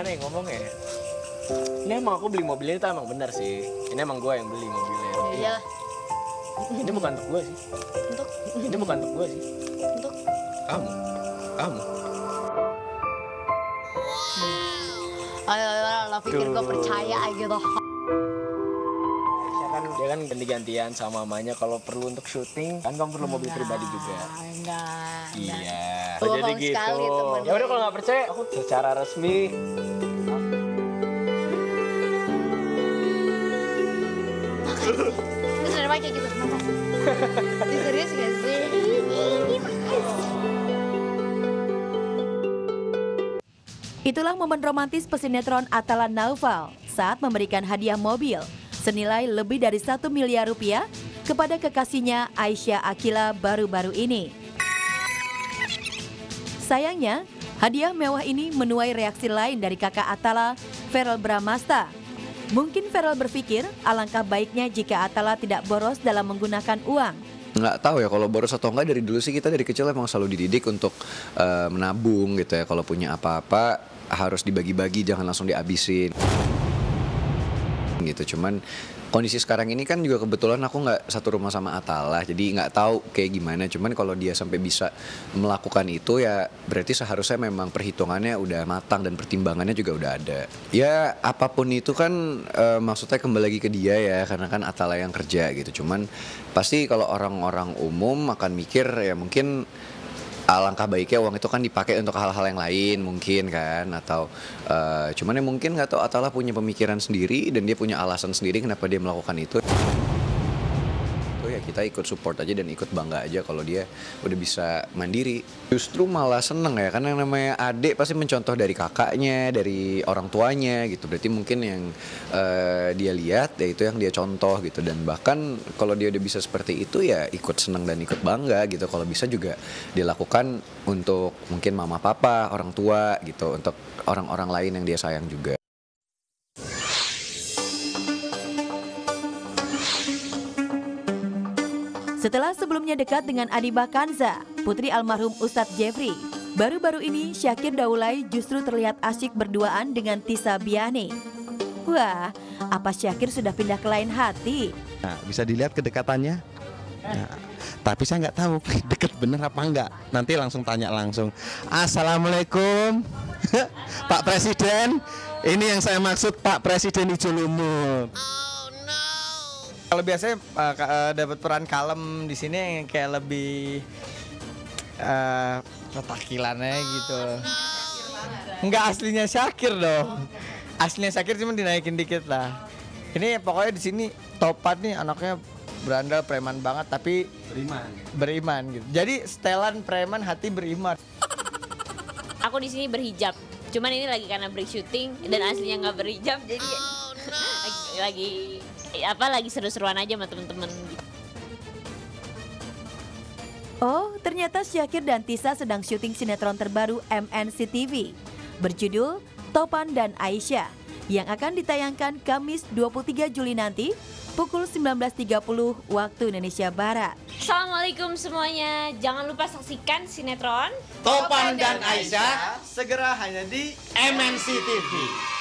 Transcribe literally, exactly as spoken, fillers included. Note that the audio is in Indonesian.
gimana ya ngomongnya ya? Ini emang aku beli mobil ini tuh emang benar sih. Ini emang gue yang beli mobilnya. Iya. Ini bukan untuk gue sih. Untuk Ini bukan untuk gue sih. untuk Kamu. Kamu. ayo lo pikir gue percaya gitu. Dia kan, dia kan ganti-gantian sama mamanya kalau perlu untuk syuting. Kan kamu perlu mobil pribadi juga. Enggak. Iya. Bohong Jadi gitu. sekali, temen. Ya udah kalau nggak percaya, aku secara resmi. Ini sebenarnya kayak gitu. Makasih. Ini serius gak sih? Itulah momen romantis pesinetron Atala Naufal saat memberikan hadiah mobil senilai lebih dari satu miliar rupiah kepada kekasihnya Aisyah Akila baru-baru ini. Sayangnya, hadiah mewah ini menuai reaksi lain dari kakak Atala, Verrel Bramasta. Mungkin Verrel berpikir alangkah baiknya jika Atala tidak boros dalam menggunakan uang. Nggak tahu ya kalau boros atau enggak, dari dulu sih kita dari kecil emang selalu dididik untuk uh, menabung gitu ya. Kalau punya apa-apa harus dibagi-bagi, jangan langsung dihabisin gitu. Cuman kondisi sekarang ini kan juga kebetulan aku nggak satu rumah sama Atala, jadi nggak tahu kayak gimana. Cuman kalau dia sampai bisa melakukan itu ya berarti seharusnya memang perhitungannya udah matang dan pertimbangannya juga udah ada. Ya apapun itu kan e, maksudnya kembali lagi ke dia ya, karena kan Atala yang kerja gitu. Cuman pasti kalau orang-orang umum akan mikir ya mungkin alangkah baiknya uang itu kan dipakai untuk hal-hal yang lain mungkin kan, atau uh, cuman ya mungkin nggak tahu Atala punya pemikiran sendiri dan dia punya alasan sendiri kenapa dia melakukan itu. Itu ya kita ikut support aja dan ikut bangga aja kalau dia udah bisa mandiri. Justru malah seneng ya, karena yang namanya adik pasti mencontoh dari kakaknya, dari orang tuanya gitu. Berarti mungkin yang uh, dia lihat ya itu yang dia contoh gitu. Dan bahkan kalau dia udah bisa seperti itu ya ikut seneng dan ikut bangga gitu. Kalau bisa juga dilakukan untuk mungkin mama papa, orang tua gitu, untuk orang-orang lain yang dia sayang juga. Setelah sebelumnya dekat dengan Adiba Kanza, putri almarhum Ustadz Jeffrey, baru-baru ini Syakir Daulay justru terlihat asyik berduaan dengan Tisa Biani. Wah, apa Syakir sudah pindah ke lain hati? Nah, bisa dilihat kedekatannya. Nah, tapi saya nggak tahu deket bener apa enggak. Nanti langsung tanya langsung. Assalamualaikum, Pak Presiden. Ini yang saya maksud Pak Presiden Hijau Lumut. Kalau biasanya uh, uh, dapat peran kalem di sini yang kayak lebih uh, petakilannya gitu. Enggak aslinya Syakir dong. Aslinya Syakir cuma dinaikin dikit lah. Ini pokoknya di sini Topan nih anaknya berandal preman banget tapi beriman. Beriman gitu. Jadi setelan preman hati beriman. Aku di sini berhijab. Cuman ini lagi karena break syuting dan aslinya nggak berhijab jadi oh, no. lagi, lagi apa lagi seru-seruan aja sama temen-temen gitu. Oh, ternyata Syakir dan Tisa sedang syuting sinetron terbaru M N C T V berjudul Topan dan Aisyah yang akan ditayangkan Kamis dua puluh tiga Juli nanti pukul sembilan belas tiga puluh waktu Indonesia Barat. Assalamualaikum semuanya. Jangan lupa saksikan sinetron Topan dan Aisyah segera hanya di M N C T V.